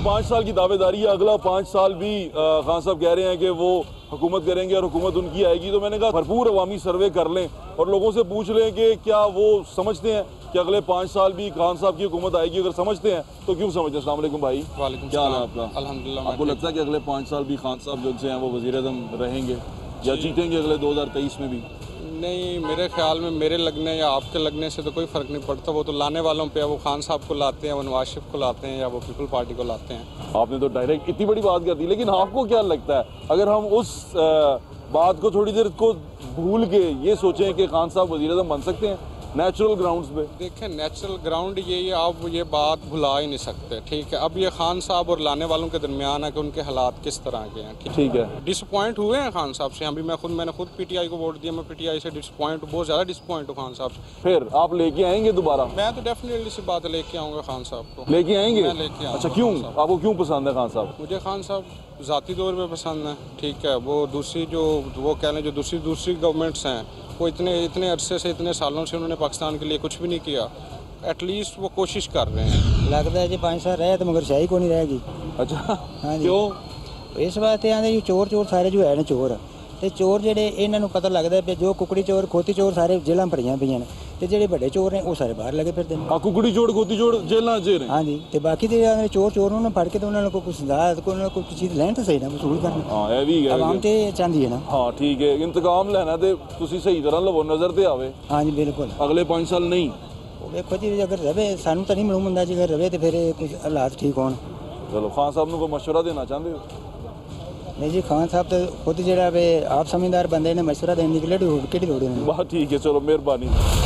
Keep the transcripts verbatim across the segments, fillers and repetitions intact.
पाँच साल की दावेदारी है, अगला पाँच साल भी खान साहब कह रहे हैं कि वो हुकूमत करेंगे और हुकूमत उनकी आएगी। तो मैंने कहा भरपूर अवामी सर्वे कर लें और लोगों से पूछ लें कि क्या वो समझते हैं कि अगले पाँच साल भी खान साहब की हुकूमत आएगी। अगर समझते हैं तो क्यों समझते हैं। अस्सलाम वालेकुम भाई, क्या हाल है आपका? अल्हम्दुलिल्लाह। आपको लगता है कि अगले पाँच साल भी खान साहब जो हैं वो वज़ीर-ए-आज़म रहेंगे या जीतेंगे अगले दो हज़ार तेईस में भी? नहीं, मेरे ख्याल में मेरे लगने या आपके लगने से तो कोई फ़र्क नहीं पड़ता। वो तो लाने वालों पे है, वो खान साहब को लाते हैं, वो नवाज शरीफ को लाते हैं या वो पीपल पार्टी को लाते हैं। आपने तो डायरेक्ट इतनी बड़ी बात कर दी, लेकिन आपको क्या लगता है अगर हम उस आ, बात को थोड़ी देर को भूल के ये सोचें कि खान साहब वज़ीर-ए-आज़म बन सकते हैं नेचुरल ग्राउंड्स पे? देखें, नेचुरल ग्राउंड ये ये आप ये बात भुला ही नहीं सकते, ठीक है। अब ये खान साहब और लाने वालों के दरमियान है कि उनके हालात किस तरह के हैं, ठीक है। डिसअपॉइंट हुए हैं खान साहब से। अभी मैं खुद मैंने खुद पीटीआई को वोट दिया, मैं पीटीआई से डिसअपॉइंट बहुत ज़्यादा डिसअपॉइंट हूँ खान साहब से। फिर आप लेके आएंगे दोबारा? मैं तो डेफिनेटली से बात लेके आऊँगा खान साहब को। लेके आएंगे? मैं लेके आऊँगा। अच्छा, क्यों आपको क्यों पसंद है खान साहब? मुझे खान साहब ज़ाती तौर पे पसंद है, ठीक है। वो दूसरी जो वो कह लें जो दूसरी दूसरी गवर्नमेंट्स हैं, वो इतने इतने अरसे से इतने सालों से उन्होंने पाकिस्तान के लिए कुछ भी नहीं किया। एटलीस्ट वो कोशिश कर रहे हैं। लगता है जी पाँच साल रहे तो मगर शाही को नहीं रहेगी। अच्छा, हाँ जी। क्यों? इस वास्ते आते चोर चोर सारे जो है ना चोर ते चोर जेडे इन्हों पता लगता है जो कुकड़ी चोर खोती चोर सारे जेलों भरिया पई ने ते जेडे बड़े चोर ने वो सारे बाहर लगे फिरते हैं। हाँ, कुकड़ी चोर खोती चोर जेलों च ने। हाँ जी, ते बाकी ते चोर चोर ने फड़ के तो उन्होंने कोई कुछ दाद को उन्होंने कोई चीज़ लैन तो सही ना वसूल करना। हाँ, ये भी है। आवाम ते चाहती है ना। हाँ ठीक है, इंतकाम लेना ते तुसी सही तरह लवो, नज़र ते आवे। हाँ जी बिल्कुल। अगले पाँच साल नहीं देखो जी अगर रवे सानू तो नहीं मालूम होंदा जी, अगर रवे तो फिर कुछ हालात ठीक होन। चलो, खान साहब को मशवरा देना चाहते हो? नहीं जी, खान साहब तो खुद जरा वे आप समझदार बंदे ने मशवरा देने के लिए कि लोड़ है। बात ठीक है, चलो मेहरबानी।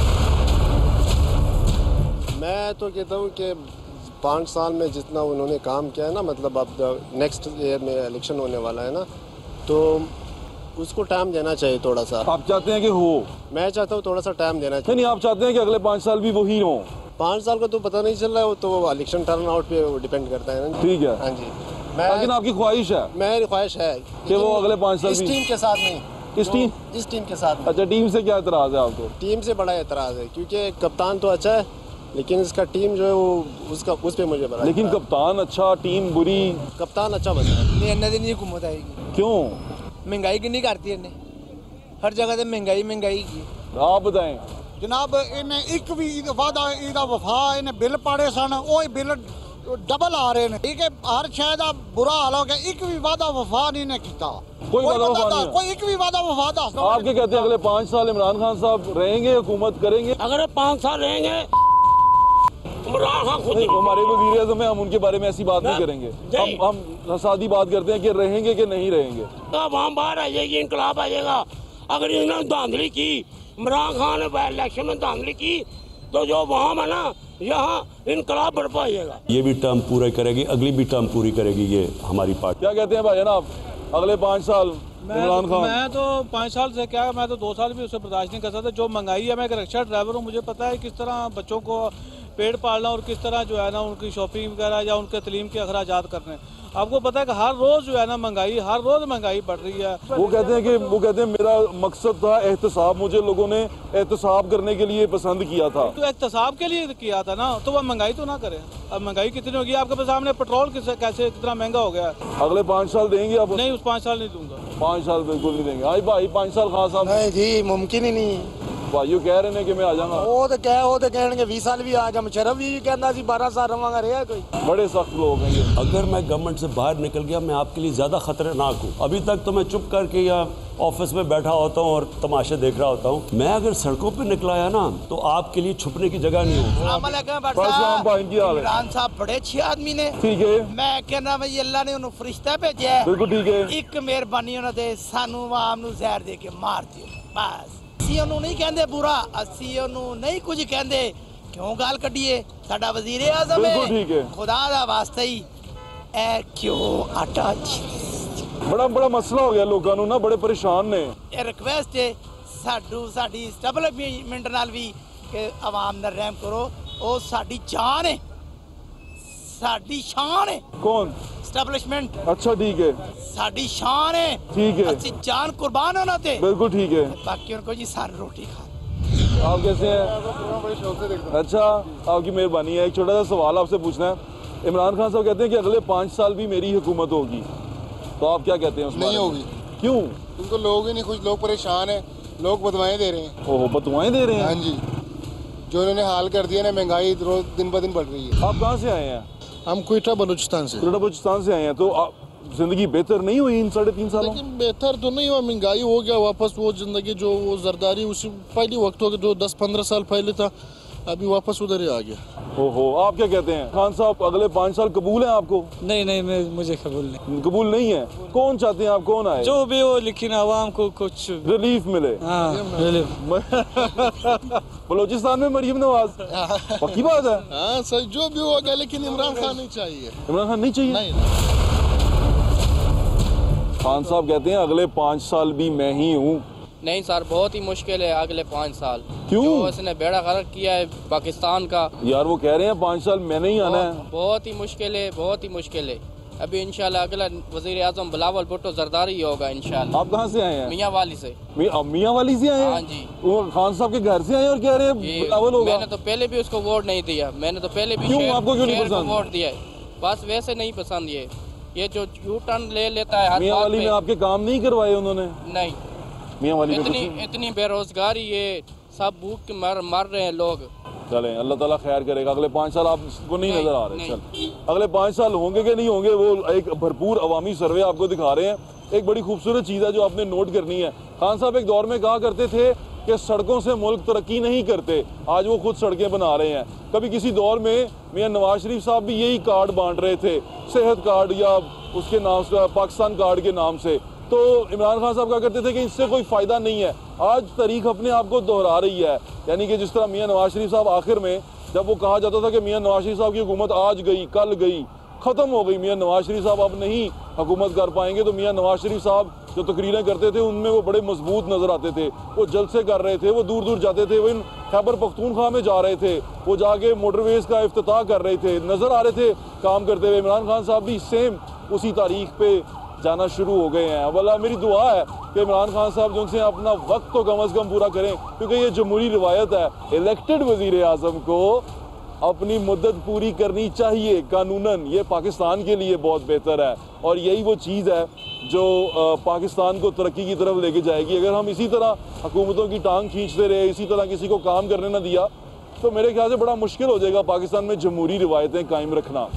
मैं तो कहता हूँ कि पाँच साल में जितना उन्होंने काम किया है ना, मतलब अब नेक्स्ट ईयर में इलेक्शन होने वाला है ना, तो उसको टाइम देना चाहिए थोड़ा सा। आप चाहते हैं कि हो? मैं चाहता हूँ थोड़ा सा टाइम देना चाहिए। नहीं, आप चाहते हैं कि अगले पाँच साल भी वही हो? पाँच साल का तो पता नहीं चल रहा है, वो तो इलेक्शन टर्न आउट पे डिपेंड करता है ना। ठीक है। हाँ जी, लेकिन आपकी ख्वाहिश है? मेरी ख्वाहिश है कि वो अगले पाँच साल इस टीम के साथ नहीं। इस टीम इस टीम के साथ। अच्छा, टीम से क्या एतराज़ है आपको? टीम से बड़ा एतराज़ है क्योंकि कप्तान तो अच्छा है लेकिन इसका टीम जो है वो उसका उस पर मुझे बड़ा। लेकिन कप्तान अच्छा, टीम बुरी। कप्तान अच्छा बना है। इन्ना दिन हुकूमत आएगी। क्यों? महंगाई कितनी करती है, हर जगह से महंगाई महंगाई की। आप बताएं जनाब। इन्हें एक भी वादा इहदा वफा इन्हें बिल पाड़े सन, वो बिल डबल आ रहे हैं, ठीक है। हर शहर का बुरा हाल हो गया, एक भी वादा वफा नहीं ने किया। कोई वादा वफा नहीं, कोई एक भी वादा वफा दस। आप क्या कहते हैं, अगले पाँच साल इमरान खान साहब रहेंगे, हुकूमत करेंगे? अगर पाँच साल रहेंगे इमरान खान खुद हमारे वज़ीर आज़म है, हम उनके बारे में ऐसी बात नहीं करेंगे। हम हम सादी बात करते हैं कि रहेंगे कि नहीं रहेंगे। आवाम बाहर आ जाएगी, इनकलाब आ जाएगा। अगर इन्होंने धांधली की, इमरान खान ने इलेक्शन में धांधली की, तो जो वहाँ है ना यहाँ इनकलाब बर्पा हो जाएगा। ये भी टर्म पूरा करेगी, अगली भी टर्म पूरी करेगी ये हमारी पार्टी। क्या कहते हैं भाई आप, अगले पाँच साल इमरान खान? मैं तो पाँच साल से क्या, मैं तो दो साल भी उसे बर्दाश्त नहीं कर सकता। जो महंगाई है, मैं एक रिक्शा ड्राइवर हूँ, मुझे पता है किस तरह बच्चों को पेट पालना और किस तरह जो है ना उनकी शॉपिंग वगैरह या उनके तलीम के अखराजात करने। आपको पता है कि हर रोज़ जो है ना महंगाई, हर रोज़ महंगाई बढ़ रही है। वो कहते हैं कि वो कहते हैं मेरा मकसद था एहतसाब, मुझे लोगों ने एहतसाब करने के लिए पसंद किया था। तो एहतसाब के लिए किया था ना, तो वह महंगाई तो ना करे। अब महंगाई कितनी होगी आपके सामने, पेट्रोल कैसे कैसे कितना महंगा हो गया है। अगले पाँच साल देंगे आप? नहीं, उस पाँच साल नहीं दूंगा। पाँच साल बिल्कुल नहीं देंगे। आई भाई पाँच साल खान साहब? नहीं जी, मुमकिन ही नहीं है। भाइयों कह रहे हैं कि मैं आ जाऊंगा। वो तो कह वो तो कहने बीस साल भी आ जा, मुशर्रफ भी कहना सी बारह साल रवांगा रहा कोई। बड़े सख्त लोग हैं ये। अगर मैं गवर्नमेंट से बाहर निकल गया, मैं आपके लिए ज़्यादा खतरनाक हूँ। अभी तक तो मैं चुप करके या ऑफिस में बैठा होता हूँ और तमाशे देख रहा होता हूँ। मैं अगर सड़कों पे निकलाया ना तो आपके लिए छुपने की जगह नहीं होगी। इमरान साहब बड़े अच्छे आदमी ने, ठीक है। मैं कहना भाई अल्लाह ने उन्हें फरिश्ता भेजा। बिल्कुल ठीक है। एक मेहरबानी उन्होंने सानू आवाम नू जहर दे के मार दियो बस। ਅਸੀਂ ਉਹਨੂੰ नहीं कहते बुरा, ਅਸੀਂ ਉਹਨੂੰ नहीं कुछ कहते। क्यों गाल कढ़िए, साडा वजीर आज़म है, खुदा दा वास्ता ही ए क्यों आटा। बड़ा बड़ा मसला हो गया, लोगों को ना बड़े परेशान ने। ये रिक्वेस्ट है साडू साडी स्टैबलिशमेंट नाल भी कि आवाम नाल रहम करो। ओ साडी जान है, साडी शान है। कौन? स्टैबलिशमेंट। अच्छा ठीक है, साडी शान है, ठीक है। अच्छी जान कुर्बान होना थे। बिल्कुल ठीक है। बाकी उनको जी सारी रोटी खा। आप कैसे हैं? अच्छा, आपकी मेहरबानी है। एक छोटा सा सवाल आपसे पूछना है। इमरान खान साहब कहते हैं कि अगले पाँच साल भी मेरी हुकूमत होगी, तो आप क्या कहते हैं उस नहीं होगी। क्यों? उनको लोग ही नहीं, कुछ लोग परेशान हैं, लोग बदवाएं दे रहे हैं। ओह, बदवाएं दे रहे हैं? हाँ जी, जो इन्होंने हाल कर दिया ना, महंगाई रोज दिन ब दिन बढ़ रही है। आप कहाँ से आए हैं? हम क्वेटा बलूचिस्तान से। क्वेटा बलूचिस्तान से आए हैं, तो आप जिंदगी बेहतर नहीं हुई इन साढ़े तीन सालों? लेकिन बेहतर तो नहीं हुआ, महंगाई हो गया वापस वो जिंदगी जो वो जरदारी उसी पहले वक्त हो गया जो दस पंद्रह साल पहले था, अभी वापस उधर ही आ गया। ओहो, आप क्या कहते हैं खान साहब, अगले पाँच साल कबूल है आपको? नहीं नहीं, मैं मुझे कबूल नहीं। कबूल नहीं है? कौन चाहते हैं आप, कौन आए? जो भी हो, लेकिन आवाम को कुछ रिलीफ मिले। हाँ, बलूचिस्तान में मरीम नवाज, पक्की बात है? हाँ सही, जो भी हो गया, लेकिन इमरान खान नहीं चाहिए। इमरान खान नहीं चाहिए? नहीं। खान साहब कहते हैं अगले पाँच साल भी मैं ही हूँ। नहीं सर, बहुत ही मुश्किल है अगले पाँच साल। क्यों? जो उसने बेड़ा गर्क किया है पाकिस्तान का। यार वो कह रहे हैं पाँच साल मैंने ही आना है। बहुत ही मुश्किल है, बहुत ही मुश्किल है। अभी इंशाल्लाह अगला वजीर आजम बिलावल भुट्टो जरदारी होगा इंशाल्लाह। आप कहाँ से आए हैं? मियाँ वाली से। मियाँ वाली से आए हैं? हाँ जी। वो खान साहब के घर से आए और कह रहे हैं बिलावल होगा। मैंने तो पहले भी उसको वोट नहीं दिया, मैंने तो पहले भी क्यों? शेर, आपको क्यों नहीं शेर को पसंद? वोट दिया है, बस वैसे नहीं पसंद। ये ये जो यू टर्न ले लेता है हर मियाँ बात वाली में आपके काम नहीं करवाए उन्होंने? नहीं। मियाँ वाली में इतनी इतनी बेरोजगारी है, सब भूख के मर मर रहे हैं लोग। चले, अल्लाह ताला खैर करेगा। अगले पाँच साल आपको नहीं, नहीं नजर आ रहे? चल, अगले पाँच साल होंगे कि नहीं होंगे, वो एक भरपूर अवामी सर्वे आपको दिखा रहे हैं। एक बड़ी खूबसूरत चीज़ है जो आपने नोट करनी है। खान साहब एक दौर में कहा करते थे कि सड़कों से मुल्क तरक्की नहीं करते, आज वो खुद सड़कें बना रहे हैं। कभी किसी दौर में मियां नवाज शरीफ साहब भी यही कार्ड बांट रहे थे, सेहत कार्ड या उसके नाम से पाकिस्तान कार्ड के नाम से। तो इमरान खान साहब कहा करते थे कि इससे कोई फ़ायदा नहीं है। आज तारीख अपने आप को दोहरा रही है, यानी कि जिस तरह मियां नवाज शरीफ साहब आखिर में जब वो कहा जाता था कि मियां नवाज शरीफ साहब की हुकूमत आज गई कल गई ख़त्म हो गई, मियां नवाज शरीफ साहब अब नहीं हुकूमत कर पाएंगे, तो मियां नवाज शरीफ साहब जो तकरीरें करते थे उनमें वो बड़े मजबूत नज़र आते थे। वो जलसे कर रहे थे, वो दूर दूर जाते थे, वो इन खैबर पख्तूनख्वा में जा रहे थे, वो जाके मोटरवेज़ का इफ्तिताह कर रहे थे, नज़र आ रहे थे काम करते हुए। इमरान खान साहब भी सेम उसी तारीख पे जाना शुरू हो गए हैं। अब अल्लाह मेरी दुआ है कि इमरान खान साहब जो उनसे अपना वक्त तो कम अज़ कम पूरा करें, क्योंकि ये जमहूरी रिवायत है, इलेक्टेड वज़ीर आज़म को अपनी मुद्दत पूरी करनी चाहिए कानूनन। ये पाकिस्तान के लिए बहुत बेहतर है और यही वो चीज़ है जो पाकिस्तान को तरक्की की तरफ लेके जाएगी। अगर हम इसी तरह हुकूमतों की टांग खींचते रहे, इसी तरह किसी को काम करने ना दिया, तो मेरे ख्याल से बड़ा मुश्किल हो जाएगा पाकिस्तान में जमहूरी रिवायतें कायम रखना।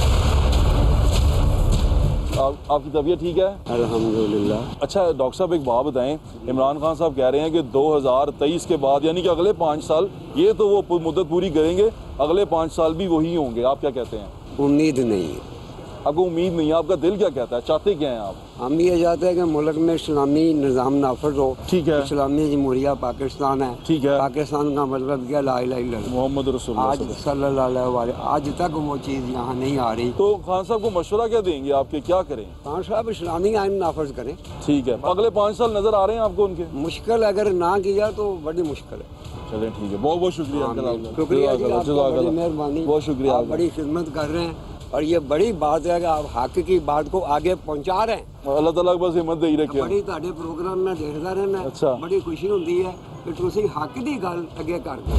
आप, आपकी तबीयत ठीक है? अल्हम्दुलिल्लाह। अच्छा डॉक्टर साहब एक बात बताएं, इमरान खान साहब कह रहे हैं कि दो हज़ार तेईस के बाद यानी कि अगले पाँच साल, ये तो वो मुद्दत पूरी करेंगे, अगले पाँच साल भी वही होंगे। आप क्या कहते हैं? उम्मीद नहीं है। आपको उम्मीद नहीं है? आपका दिल क्या कहता है, चाहते क्या हैं आप? हम ये चाहते हैं कि मुल्क में इस्लामी निज़ाम नाफज हो। ठीक है। इस्लामी जमहूरिया पाकिस्तान है। ठीक है। पाकिस्तान का मतलब क्या, ला इलाहा इल्लल्लाह मोहम्मद रसूलुल्लाह आज सल्लल्लाहु अलैहि, आज तक वो चीज़ यहाँ नहीं आ रही। तो खान साहब को मशवरा क्या देंगे आपके, क्या करें? खान साहब इस्लामी आइन नाफज करें। ठीक है। अगले पाँच साल नजर आ रहे हैं आपको उनके? मुश्किल अगर ना किया तो बड़ी मुश्किल है। चलें ठीक है, बहुत बहुत शुक्रिया। शुक्रिया जी, आपका बड़ी मेहरबानी, बहुत शुक्रिया। आप बड़ी खिदमत कर रहे हैं और ये बड़ी बात है कि आप हक की बात को आगे पहुंचा रहे हैं। अल्लाह ताला बस हिम्मत दे ही रखे। बड़ी ਤੁਹਾਡੇ प्रोग्राम में देखता रहना। अच्छा। बड़ी खुशी होती है कि ਤੁਸੀਂ हक की गल अगे करते।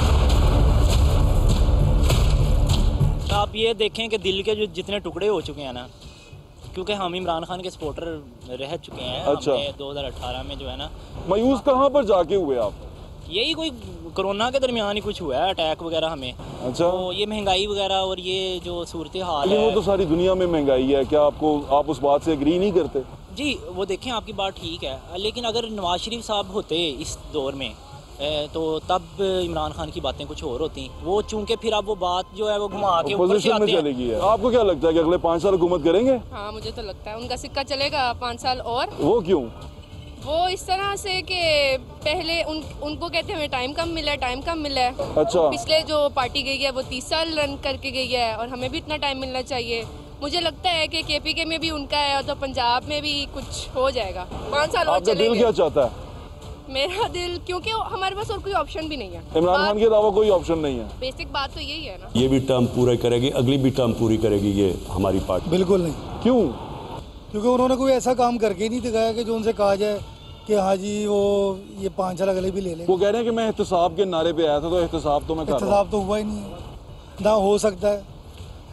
आप ये देखें कि दिल के जो जितने टुकड़े हो चुके हैं ना, क्योंकि हम इमरान खान के सपोर्टर रह चुके हैं। अच्छा। हमने दो हज़ार अठारह में जो है ना, मायूस कहाँ पर जाके हुए आप? यही कोई कोरोना के दरमियान ही कुछ हुआ है, अटैक वगैरह हमें। अच्छा। तो ये महंगाई वगैरह और ये जो सूरत हाल लेकिन है, वो तो सारी दुनिया में महंगाई है, क्या आपको आप उस बात से एग्री नहीं करते? जी वो देखें आपकी बात ठीक है, लेकिन अगर नवाज शरीफ साहब होते इस दौर में तो तब इमरान खान की बातें कुछ और होती। वो चूंकि फिर अब वो बात जो है वो घुमा के ऊपर से आते हैं। चलेगी है। आपको क्या लगता है कि अगले पाँच साल हुकूमत करेंगे? हाँ मुझे तो लगता है उनका सिक्का चलेगा पाँच साल और। वो क्यों? वो इस तरह से कि पहले उन उनको कहते हैं हमें टाइम कम मिला है, टाइम कम मिला है। अच्छा। पिछले जो पार्टी गई है वो तीस साल रन करके गई है और हमें भी इतना टाइम मिलना चाहिए। मुझे लगता है कि केपीके में भी उनका है तो पंजाब में भी कुछ हो जाएगा। पाँच साल और चलेंगे। दिल क्या चाहता है? मेरा दिल, क्योंकि हमारे पास और कोई ऑप्शन भी नहीं है, इमरान खान के अलावा कोई ऑप्शन नहीं है। बेसिक बात तो यही है ना। ये भी टर्म पूरा करेगी, अगली भी टर्म पूरी करेगी ये हमारी पार्टी? बिल्कुल नहीं। क्यों? क्योंकि उन्होंने कोई ऐसा काम करके ही नहीं दिखाया कि जो उनसे कहा जाए कि हाँ जी वो ये पाँच साल अगले भी ले लें। वो कह रहे हैं कि मैं एहतसाब के नारे पे आया था, तो एहतसाब तो मैं कर रहा हूं। एहतसाब तो हुआ ही नहीं है, ना हो सकता है।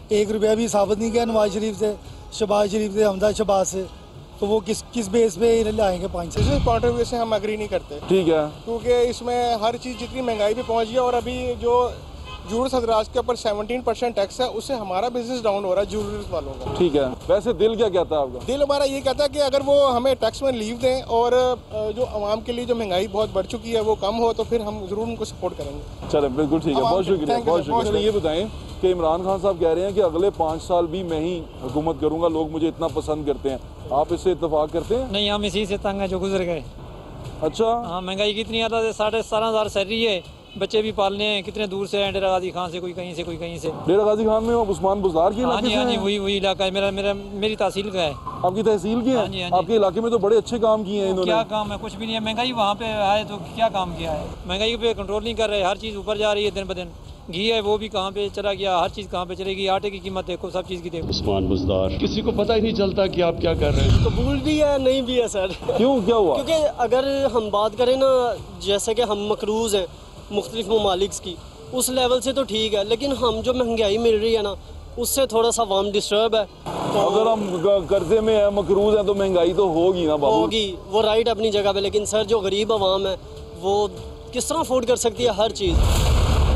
एक रुपया भी साबित नहीं किया नवाज शरीफ से, शहबाज शरीफ से, हमजा शहबाज से, तो वो किस किस बेस पे लाएंगे पाँच सौ? बिजनेस पॉइंट ऑफ व्यू से हम एग्री नहीं करते। ठीक है, क्योंकि इसमें हर चीज़ जितनी महंगाई पे पहुंच गई और अभी जो जूलर्स हजरात के ऊपर सत्रह परसेंट टैक्स है, उससे हमारा बिजनेस डाउन हो रहा है जूलर्स वालों का। ठीक है, वैसे दिल क्या कहता है आपका? दिल हमारा ये कहता है कि अगर वो हमें टैक्स में लीव दें और जो आवाम के लिए जो महंगाई बहुत बढ़ चुकी है वो कम हो, तो फिर हम ज़रूर उनको सपोर्ट करेंगे। चले, बिल्कुल ठीक है, बहुत शुक्रिया, बहुत शुक्रिया। ये बताएं कि इमरान खान साहब कह रहे हैं कि अगले पाँच साल भी मैं ही हुकूमत करूँगा, लोग मुझे इतना पसंद करते हैं, आप इससे इत्तेफाक करते हैं? नहीं, हम इसी से तंग हैं जो गुजर गए। अच्छा, हाँ, महंगाई कितनी ज़्यादा, साढ़े सतारह हज़ार सैलरी है, बच्चे भी पालने हैं, कितने दूर से हैं, डेरा गाजी खान से, कोई कहीं से कोई कहीं से। डेरा गाजी खान में उस्मान बुज़दार के हाँ इलाके जी, हाँ जी, वही वही इलाका है मेरा, मेरा मेरी तहसील का है। आपकी तहसील की है? हाँ जी, हाँ जी। आपके इलाके में तो बड़े अच्छे काम किए हैं इन्होंने। क्या काम है? कुछ भी नहीं है। महंगाई वहाँ पे आए तो क्या काम किया है? महंगाई पे कंट्रोल नहीं कर रहे, हर चीज़ ऊपर जा रही है दिन ब दिन। घी है वो भी कहाँ पे चला गया, हर चीज़ कहाँ पे चलेगी, आटे की कीमत देखो, सब चीज़ की देखो। उस्मान बुज़दार, किसी को पता ही नहीं चलता कि आप क्या कर रहे हैं। कबूल भी है, नहीं भी है सर। क्यों, क्या हुआ? क्योंकि अगर हम बात करें ना, जैसे कि हम मकरूज़ हैं मुख्तलिफ ममालिक की, उस लेवल से तो ठीक है, लेकिन हम जो महंगाई मिल रही है ना, उससे थोड़ा सा वाम डिस्टर्ब है। तो अगर हम कर्जे में है, मकरूज है, तो महंगाई तो होगी ना बाबू। होगी, वो राइट अपनी जगह पे, लेकिन सर जो गरीब आवाम है वो किस तरह अफोर्ड कर सकती है हर चीज़?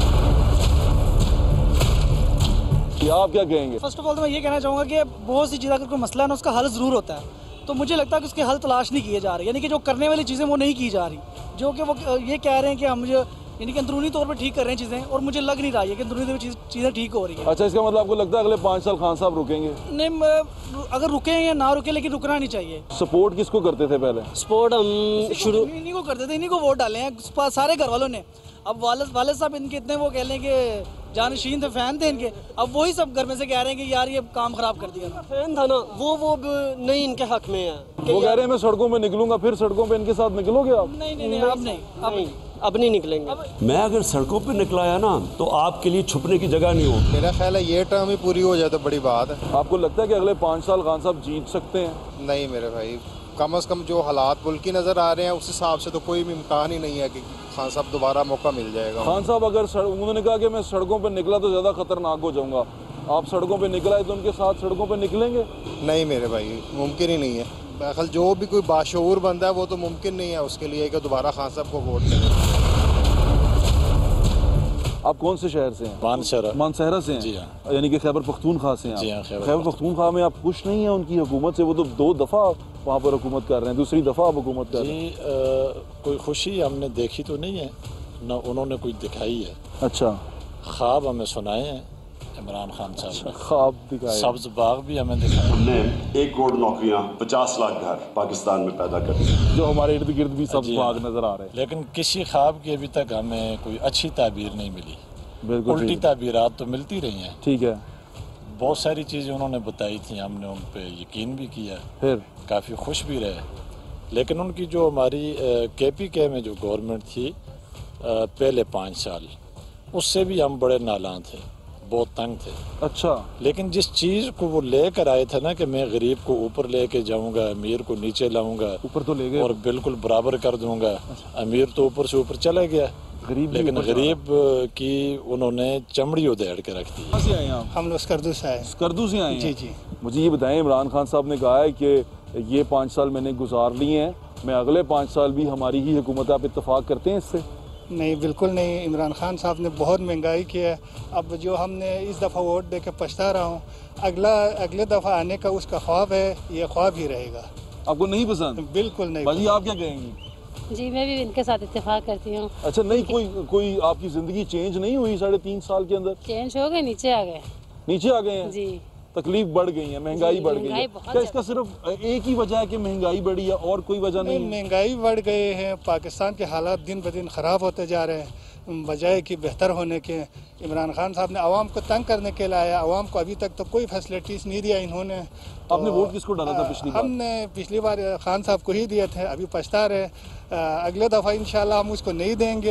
आप क्या कहेंगे? फर्स्ट ऑफ ऑल तो मैं ये कहना चाहूँगा कि बहुत सी चीज़ अगर कोई मसला है ना, उसका हल ज़रूर होता है, तो मुझे लगता है कि उसके हल तलाश नहीं किए जा रहे, यानी कि जो करने वाली चीज़ें वो नहीं की जा रही, जो कि वो ये कह रहे हैं कि हम जो यानी कि अंदरूनी तौर पर ठीक कर रहे हैं चीज़ें, और मुझे लग नहीं रहा है कि अंदरूनी तौर पर चीज़ें ठीक हो रही हैं। अच्छा, इसका मतलब आपको लगता है अगले पाँच साल खान साहब रुकेंगे? नहीं, अगर रुके या ना रुके, लेकिन रुकना नहीं चाहिए। सपोर्ट किसको करते थे पहले? सपोर्ट हम शुरू इन्हीं को करते थे, इन्हीं को वोट डाले हैं सारे घर वालों ने। अब वालिद वालिद साहब इनके इतने वो कह लें कि जानशीन थे, फैन थे इनके, अब वही सब घर में से कह रहे हैं कि यार ये काम खराब कर दिया। फैन था ना वो वो नहीं इनके हक में है। वो कह रहे हैं मैं सड़कों में निकलूंगा, फिर सड़कों पे इनके साथ निकलोगे आप? नहीं नहीं नहीं, अब नहीं, अब नहीं, अब नहीं निकलेंगे। मैं अगर सड़कों पे निकलाया ना, तो आपके लिए छुपने की जगह नहीं हो। मेरा ख्याल है ये टर्म ही पूरी हो जाए तो बड़ी बात है। आपको लगता है कि अगले पाँच साल खान साहब जीत सकते हैं? नहीं मेरे भाई, कम अज़ कम जो हालात मुल्क की नज़र आ रहे हैं उस हिसाब से तो कोई भी इम्कान ही नहीं है कि खान साहब दोबारा मौका मिल जाएगा। खान साहब अगर उन्होंने कहा कि मैं सड़कों पर निकला तो ज़्यादा खतरनाक हो जाऊंगा, आप सड़कों पर निकला है तो उनके साथ सड़कों पर निकलेंगे? नहीं मेरे भाई, मुमकिन ही नहीं है। बहरहाल जो भी कोई बाशऊर बंदा है वो तो मुमकिन नहीं है उसके लिए कि दोबारा खान साहब को वोट दें। आप कौन से शहर से हैं? मानसहरा। मानसहरा से हैं? जी हाँ। यानी कि खैबर पख्तूनख्वा से हैं? जी हाँ। खैबर पख्तूनख्वा में आप खुश नहीं हैं उनकी हुकूमत से? वो तो दो दफ़ा वहाँ पर हुकूमत कर रहे हैं, दूसरी दफ़ा आप हुकूमत कर रहे हैं। जी, कोई खुशी हमने देखी तो नहीं है, न उन्होंने कुछ दिखाई है। अच्छा, ख्वाब हमें सुनाए हैं इमरान खान साहब ने, ख्वाब दिखाए, सब्ज बाग भी हमें दिखाए। हमने एक करोड़ नौकरियां, पचास लाख घर पाकिस्तान में पैदा कर दी, जो हमारे इर्द गिर्द भी सब्ज बाग नजर आ रहे हैं। लेकिन किसी ख्वाब की अभी तक हमें कोई अच्छी ताबीर नहीं मिली। बिल्कुल, उल्टी ताबीरात तो मिलती रही हैं। ठीक है, बहुत सारी चीज़ें उन्होंने बताई थी, हमने उन पर यकीन भी किया, फिर काफ़ी खुश भी रहे। लेकिन उनकी जो हमारी के पी के में जो गवर्नमेंट थी पहले पाँच साल, उससे भी हम बड़े नालां थे, बहुत तंग थे। अच्छा, लेकिन जिस चीज़ को वो लेकर आए थे ना कि मैं गरीब को ऊपर लेके जाऊंगा, अमीर को नीचे लाऊंगा, ऊपर तो ले गए और बिल्कुल बराबर कर दूंगा। अमीर तो ऊपर से ऊपर चला गया, गरीब लेकिन गरीब की उन्होंने चमड़ी उधेड़ के रख दी। कहाँ से आए हैं आप? हम लोग स्कर्दू से आए। स्कर्दू से आए हैं? जी जी। मुझे ये बताएं, इमरान खान साहब ने कहा है कि ये पाँच साल मैंने गुजार लिए हैं, मैं अगले पाँच साल भी हमारी ही हुकूमत, आप इत्तेफाक करते हैं इससे? नहीं, बिल्कुल नहीं। इमरान खान साहब ने बहुत महंगाई की है। अब जो हमने इस दफ़ा वोट दे के पछता रहा हूँ, अगला अगले दफ़ा आने का उसका ख्वाब है, ये ख्वाब ही रहेगा। आपको नहीं पसंद? बिल्कुल नहीं। भाजी आप क्या कहेंगी? जी, मैं भी इनके साथ इत्तेफाक करती हूँ। अच्छा, नहीं कोई कोई आपकी ज़िंदगी चेंज नहीं हुई साढ़े तीन साल के अंदर? चेंज हो गए, नीचे आ गए। नीचे आ गए हैं जी। तकलीफ बढ़ गई है, महंगाई बढ़ गई है, क्या इसका सिर्फ एक ही वजह है कि महंगाई बढ़ी है और कोई वजह नहीं? महंगाई बढ़ गई है, पाकिस्तान के हालात दिन ब दिन ख़राब होते जा रहे हैं बजाय कि बेहतर होने के। इमरान खान साहब ने आवाम को तंग करने के लिए आया, आवाम को अभी तक तो कोई फैसिलिटीज़ नहीं दिया इन्होंने। तो आपने वोट किसको डाला था पिछली बार? हमने पिछली बार खान साहब को ही दिए थे, अभी पछता रहे। अगले दफ़ा इंशाल्लाह हम उसको नहीं देंगे।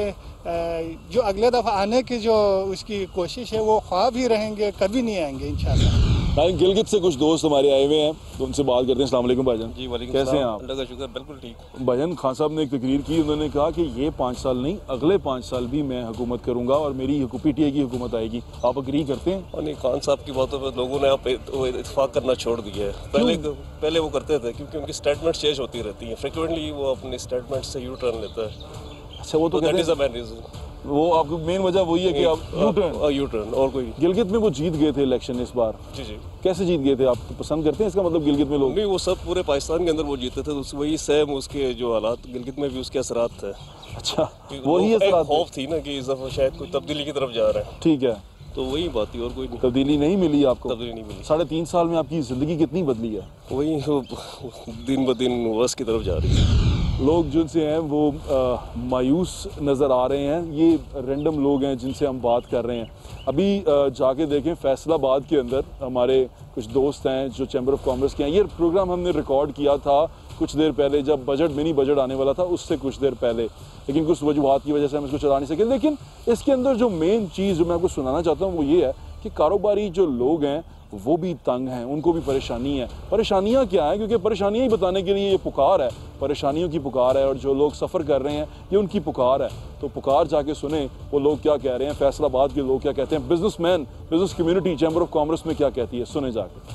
जो अगले दफ़ा आने की जो उसकी कोशिश है वो ख्वाब ही रहेंगे, कभी नहीं आएंगे इंशाल्लाह। भाई गिलगित से कुछ दोस्त हमारे आए हुए हैं तो उनसे बात करते हैं। अस्सलाम वालेकुम भाईजान। जी वालेकुम कैसे हैं सलाम, आप? अल्लाह का शुक्र, बिल्कुल ठीक। भाईजान खान साहब ने एक तकरीर की, उन्होंने कहा कि ये पाँच साल नहीं अगले पाँच साल भी मैं हुकूमत करूंगा और मेरी पीटीआई की हुकूमत आएगी। आप अग्री करते हैं? और नहीं, खान साहब की बातों पर लोगों ने आप इत्तेफाक करना छोड़ दिया है। पहले पहले वो करते थे क्योंकि उनकी स्टेटमेंट चेंज होती रहती हैं, फ्रिक्वेंटली वो अपने स्टेटमेंट से यू टर्न लेता है। अच्छा, वो तो दैट कहते इज द मेन रीजन। वो आपकी मेन वजह वही है कि आप यू टर्न यू टर्न और कोई। गिलगित में वो जीत गए थे इलेक्शन इस बार। जी जी। कैसे जीत गए थे? आप पसंद करते हैं इसका मतलब गिलगित में लोग? नहीं, वो सब पूरे पाकिस्तान के अंदर वो जीते थे, तो वही सेम उसके जो हालात गिलगित में भी उसके असरात थे। अच्छा, वही असरात खौफ थी ना कि इस दफा शायद कोई तब्दीली की तरफ जा रहा है। ठीक है, तो वही बात थी और कोई नहीं। तब्दीली नहीं मिली आपको? तब्दीली नहीं मिली। साढ़े तीन साल में आपकी ज़िंदगी कितनी बदली है? वही दिन ब दिन वर्स की तरफ जा रही है। लोग जिनसे हैं वो आ, मायूस नज़र आ रहे हैं। ये रैंडम लोग हैं जिनसे हम बात कर रहे हैं। अभी आ, जाके देखें फैसलाबाद के अंदर हमारे कुछ दोस्त हैं जो चैम्बर ऑफ कॉमर्स के हैं। ये प्रोग्राम हमने रिकॉर्ड किया था कुछ देर पहले, जब बजट मिनी बजट आने वाला था उससे कुछ देर पहले, लेकिन कुछ वजूहत की वजह से हम इसको चला नहीं सके। लेकिन इसके अंदर जो मेन चीज़ जो मैं आपको सुनाना चाहता हूँ वो ये है कि कारोबारी जो लोग हैं वो भी तंग हैं, उनको भी परेशानी है। परेशानियां क्या हैं? क्योंकि परेशानियां ही बताने के लिए ये पुकार है, परेशानियों की पुकार है, और जो लोग सफ़र कर रहे हैं ये उनकी पुकार है। तो पुकार जाके सुने वो लोग क्या कह रहे हैं, फैसलाबाद के लोग क्या कहते हैं, businessman business community chamber of commerce में क्या कहती है, सुने जाके।